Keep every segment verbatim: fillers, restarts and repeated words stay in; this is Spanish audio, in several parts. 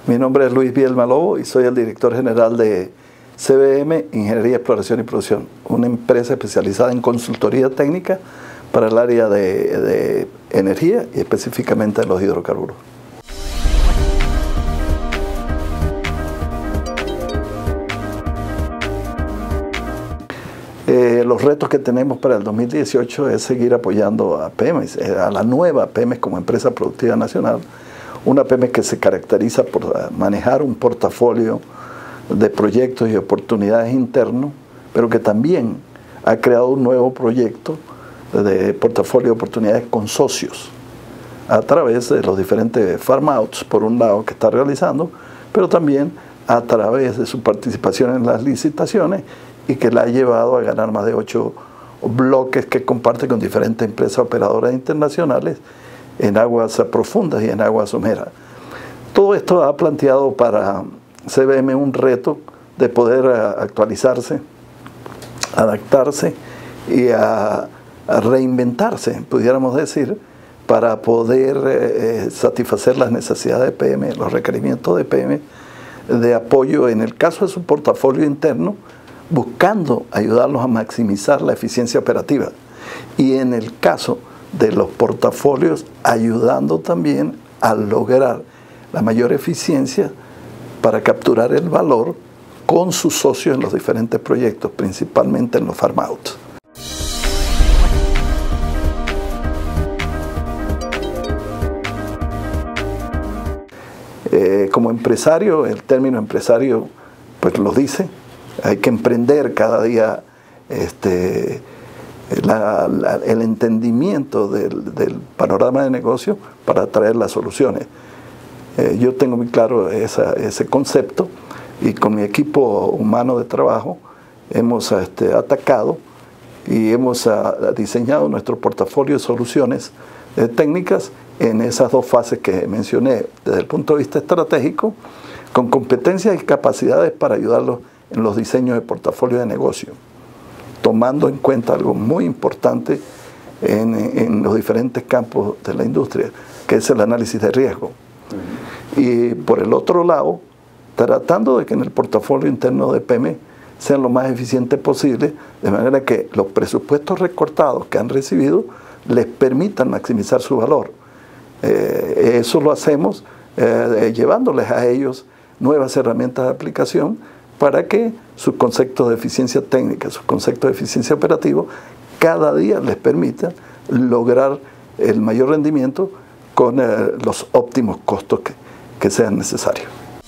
Mi nombre es Luis Bielma Lobo y soy el director general de C B M Ingeniería, Exploración y Producción, una empresa especializada en consultoría técnica para el área de, de energía y específicamente de los hidrocarburos. Eh, los retos que tenemos para el dos mil dieciocho es seguir apoyando a Pemex, a la nueva Pemex como empresa productiva nacional, una Pemex que se caracteriza por manejar un portafolio de proyectos y oportunidades internos, pero que también ha creado un nuevo proyecto de portafolio de oportunidades con socios a través de los diferentes farm-outs, por un lado, que está realizando, pero también a través de su participación en las licitaciones y que la ha llevado a ganar más de ocho bloques que comparte con diferentes empresas operadoras internacionales en aguas profundas y en aguas someras. Todo esto ha planteado para C B M un reto de poder actualizarse, adaptarse y a, a reinventarse, pudiéramos decir, para poder eh, satisfacer las necesidades de P M, los requerimientos de P M, de apoyo en el caso de su portafolio interno, buscando ayudarlos a maximizar la eficiencia operativa, y en el caso de los portafolios ayudando también a lograr la mayor eficiencia para capturar el valor con sus socios en los diferentes proyectos, principalmente en los farm-outs. Eh, como empresario, el término empresario pues lo dice, hay que emprender cada día este, la, la, el entendimiento del, del panorama de negocio para traer las soluciones. Eh, yo tengo muy claro esa, ese concepto y con mi equipo humano de trabajo hemos este, atacado y hemos a, diseñado nuestro portafolio de soluciones eh, técnicas en esas dos fases que mencioné, desde el punto de vista estratégico, con competencias y capacidades para ayudarlos en los diseños de portafolio de negocio, tomando en cuenta algo muy importante en, en los diferentes campos de la industria, que es el análisis de riesgo. Y por el otro lado, tratando de que en el portafolio interno de P M E sean lo más eficientes posible, de manera que los presupuestos recortados que han recibido les permitan maximizar su valor. Eh, eso lo hacemos eh, llevándoles a ellos nuevas herramientas de aplicación para que sus conceptos de eficiencia técnica, sus conceptos de eficiencia operativa, cada día les permita lograr el mayor rendimiento con eh, los óptimos costos que, que sean necesarios.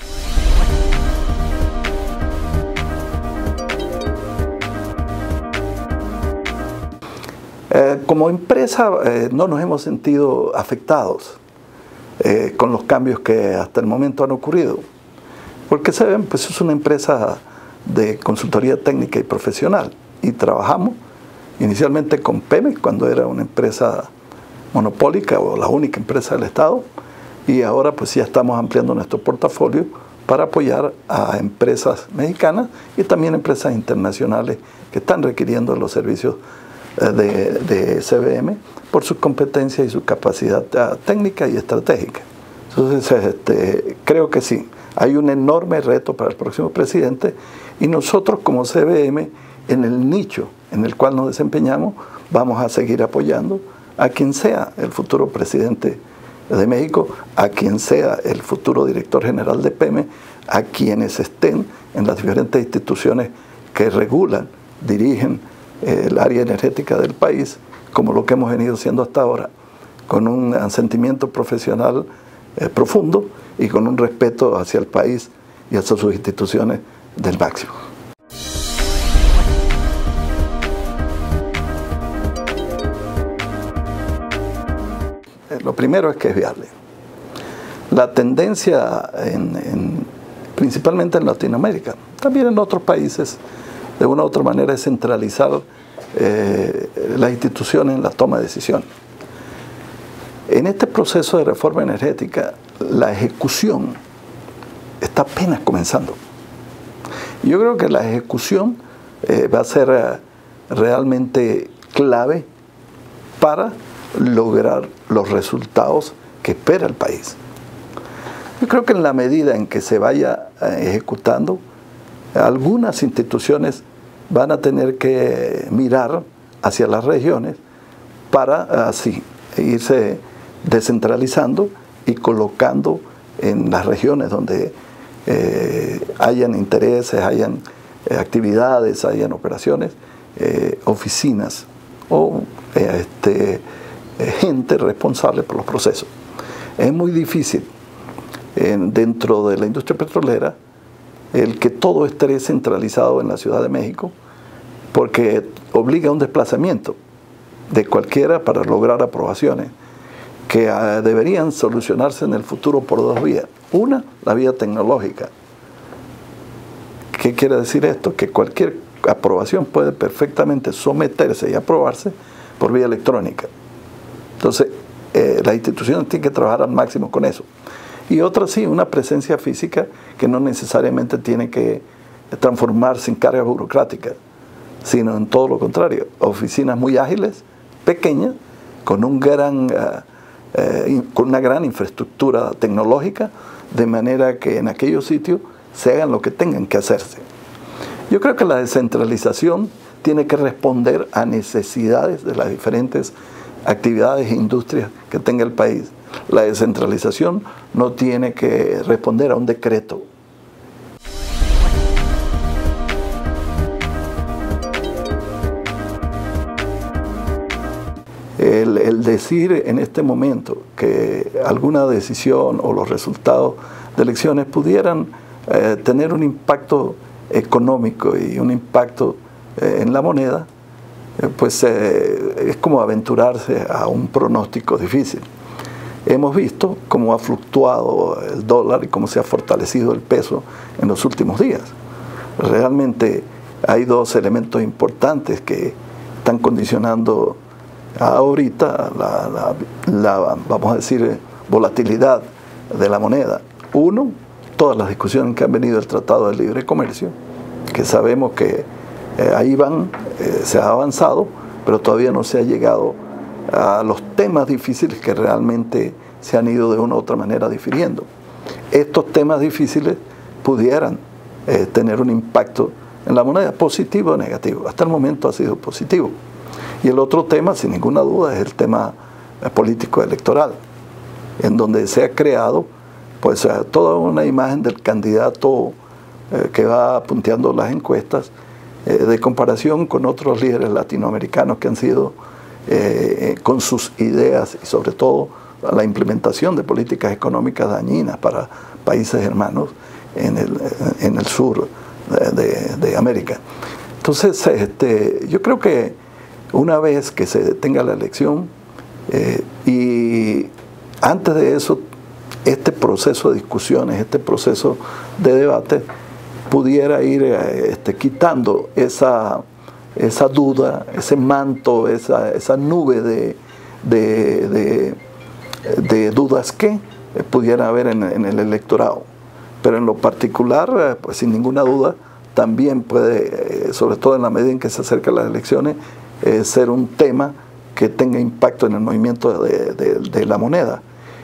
Eh, como empresa eh, no nos hemos sentido afectados eh, con los cambios que hasta el momento han ocurrido. Porque saben, pues es una empresa de consultoría técnica y profesional y trabajamos inicialmente con Pemex cuando era una empresa monopólica o la única empresa del Estado, y ahora pues ya estamos ampliando nuestro portafolio para apoyar a empresas mexicanas y también empresas internacionales que están requiriendo los servicios de, de C B M por su competencia y su capacidad técnica y estratégica. Entonces este, creo que sí. Hay un enorme reto para el próximo presidente y nosotros como C B M, en el nicho en el cual nos desempeñamos, vamos a seguir apoyando a quien sea el futuro presidente de México, a quien sea el futuro director general de P M E, a quienes estén en las diferentes instituciones que regulan, dirigen eh, el área energética del país, como lo que hemos venido haciendo hasta ahora, con un sentimiento profesional eh, profundo y con un respeto hacia el país y hacia sus instituciones del máximo. Lo primero es que es viable. La tendencia, en, en, principalmente en Latinoamérica, también en otros países, de una u otra manera es centralizar eh, las instituciones en la toma de decisiones. En este proceso de reforma energética, la ejecución está apenas comenzando. Yo creo que la ejecución eh, va a ser eh, realmente clave para lograr los resultados que espera el país. Yo creo que en la medida en que se vaya ejecutando, algunas instituciones van a tener que mirar hacia las regiones para así irse descentralizando y colocando en las regiones donde eh, hayan intereses, hayan eh, actividades, hayan operaciones, eh, oficinas o eh, este, eh, gente responsable por los procesos. Es muy difícil en, dentro de la industria petrolera el que todo esté centralizado en la Ciudad de México, porque obliga a un desplazamiento de cualquiera para lograr aprobaciones que uh, deberían solucionarse en el futuro por dos vías. Una, la vía tecnológica. ¿Qué quiere decir esto? Que cualquier aprobación puede perfectamente someterse y aprobarse por vía electrónica. Entonces, eh, las instituciones tienen que trabajar al máximo con eso. Y otra sí, una presencia física que no necesariamente tiene que transformarse en carga burocrática, sino en todo lo contrario, oficinas muy ágiles, pequeñas, con, un gran, uh, uh, con una gran infraestructura tecnológica, de manera que en aquellos sitios se hagan lo que tengan que hacerse. Yo creo que la descentralización tiene que responder a necesidades de las diferentes actividades e industrias que tenga el país. La descentralización no tiene que responder a un decreto. El, el decir en este momento que alguna decisión o los resultados de elecciones pudieran eh, tener un impacto económico y un impacto eh, en la moneda, eh, pues eh, es como aventurarse a un pronóstico difícil. Hemos visto cómo ha fluctuado el dólar y cómo se ha fortalecido el peso en los últimos días. Realmente hay dos elementos importantes que están condicionando ahorita la, la, la, vamos a decir, volatilidad de la moneda. Uno, todas las discusiones que han venido del Tratado de Libre Comercio, que sabemos que eh, ahí van, eh, se ha avanzado, pero todavía no se ha llegado a los temas difíciles que realmente se han ido de una u otra manera difiriendo. Estos temas difíciles pudieran eh, tener un impacto en la moneda, positivo o negativo. Hasta el momento ha sido positivo. Y el otro tema, sin ninguna duda, es el tema eh, político electoral, en donde se ha creado pues, eh, toda una imagen del candidato eh, que va punteando las encuestas, eh, de comparación con otros líderes latinoamericanos que han sido Eh, con sus ideas y sobre todo la implementación de políticas económicas dañinas para países hermanos en el, en el sur de, de, de América. Entonces, este, yo creo que una vez que se tenga la elección eh, y antes de eso, este proceso de discusiones, este proceso de debate, pudiera ir eh, este, quitando esa esa duda, ese manto, esa, esa nube de, de, de, de dudas que pudiera haber en, en el electorado. Pero en lo particular, pues sin ninguna duda, también puede, sobre todo en la medida en que se acercan las elecciones, eh, ser un tema que tenga impacto en el movimiento de, de, de la moneda.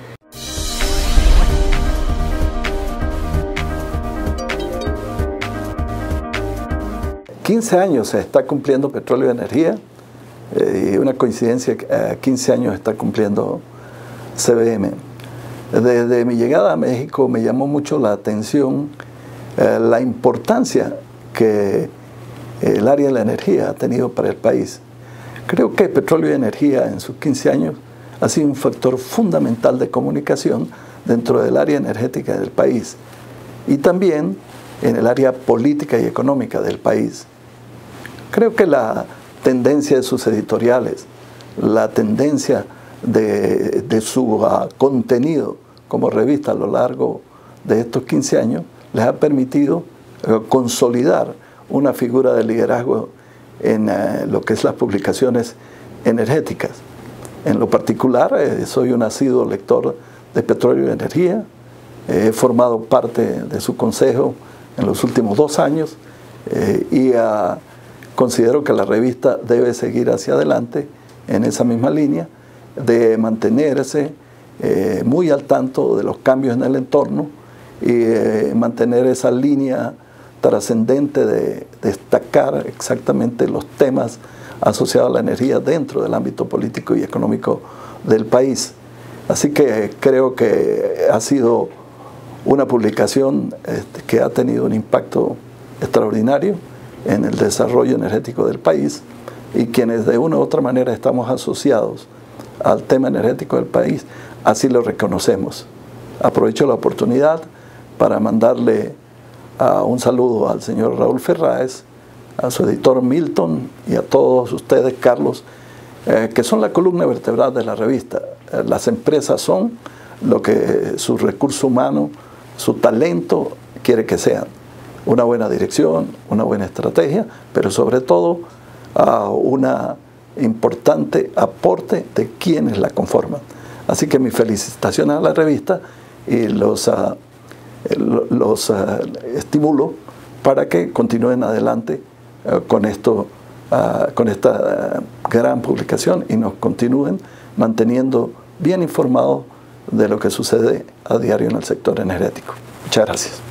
quince años se está cumpliendo Petróleo y Energía, eh, y una coincidencia, eh, quince años está cumpliendo C B M. Desde mi llegada a México me llamó mucho la atención eh, la importancia que el área de la energía ha tenido para el país. Creo que Petróleo y Energía en sus quince años ha sido un factor fundamental de comunicación dentro del área energética del país y también en el área política y económica del país. Creo que la tendencia de sus editoriales, la tendencia de, de su uh, contenido como revista a lo largo de estos quince años les ha permitido uh, consolidar una figura de liderazgo en uh, lo que es las publicaciones energéticas. En lo particular, eh, soy un asiduo lector de Petróleo y Energía, eh, he formado parte de su consejo en los últimos dos años eh, y uh, considero que la revista debe seguir hacia adelante en esa misma línea de mantenerse eh, muy al tanto de los cambios en el entorno y eh, mantener esa línea trascendente de destacar exactamente los temas asociados a la energía dentro del ámbito político y económico del país. Así que creo que ha sido una publicación este, que ha tenido un impacto extraordinario en el desarrollo energético del país, y quienes de una u otra manera estamos asociados al tema energético del país, así lo reconocemos. Aprovecho la oportunidad para mandarle uh, un saludo al señor Raúl Ferráez, a su editor Milton y a todos ustedes, Carlos, eh, que son la columna vertebral de la revista. Eh, las empresas son lo que su recurso humano, su talento quiere que sean. Una buena dirección, una buena estrategia, pero sobre todo uh, una importante aporte de quienes la conforman. Así que mis felicitaciones a la revista y los, uh, los uh, estimulo para que continúen adelante uh, con, esto, uh, con esta uh, gran publicación y nos continúen manteniendo bien informados de lo que sucede a diario en el sector energético. Muchas gracias.